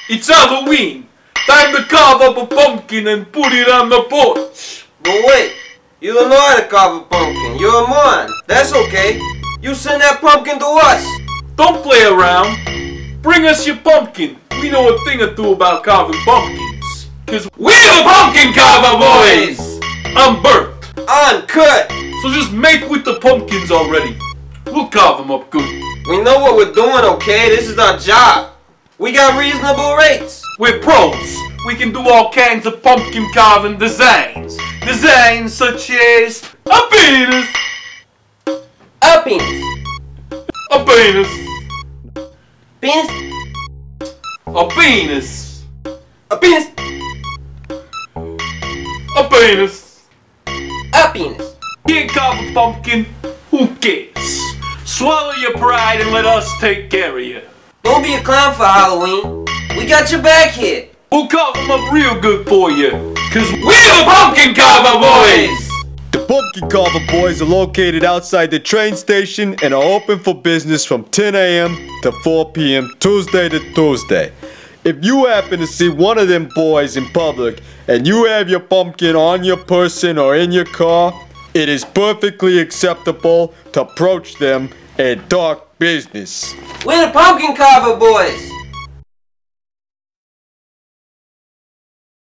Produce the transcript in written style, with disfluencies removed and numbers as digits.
It's Halloween. Time to carve up a pumpkin and put it on the porch. But wait, you don't know how to carve a pumpkin. You're a moron. That's okay. You send that pumpkin to us. Don't play around. Bring us your pumpkin. We know a thing or two about carving pumpkins. Cause we're the Pumpkin Carver Boys! I'm Bert. I'm Kurt. So just make with the pumpkins already. We'll carve them up good. We know what we're doing, okay? This is our job. We got reasonable rates. We're pros. We can do all kinds of pumpkin carving designs. Designs such as a penis. A penis. A penis. Penis. A penis. A penis. A penis. A penis. Can't carve a pumpkin? Who cares? Swallow your pride and let us take care of you. Don't be a clown for Halloween. We got your back here. We'll carve them up real good for you. Cause we're the Pumpkin Carver Boys! The Pumpkin Carver Boys are located outside the train station and are open for business from 10 a.m. to 4 p.m. Tuesday to Tuesday. If you happen to see one of them boys in public and you have your pumpkin on your person or in your car, it is perfectly acceptable to approach them and talk business. We're the Pumpkin Carver Boys.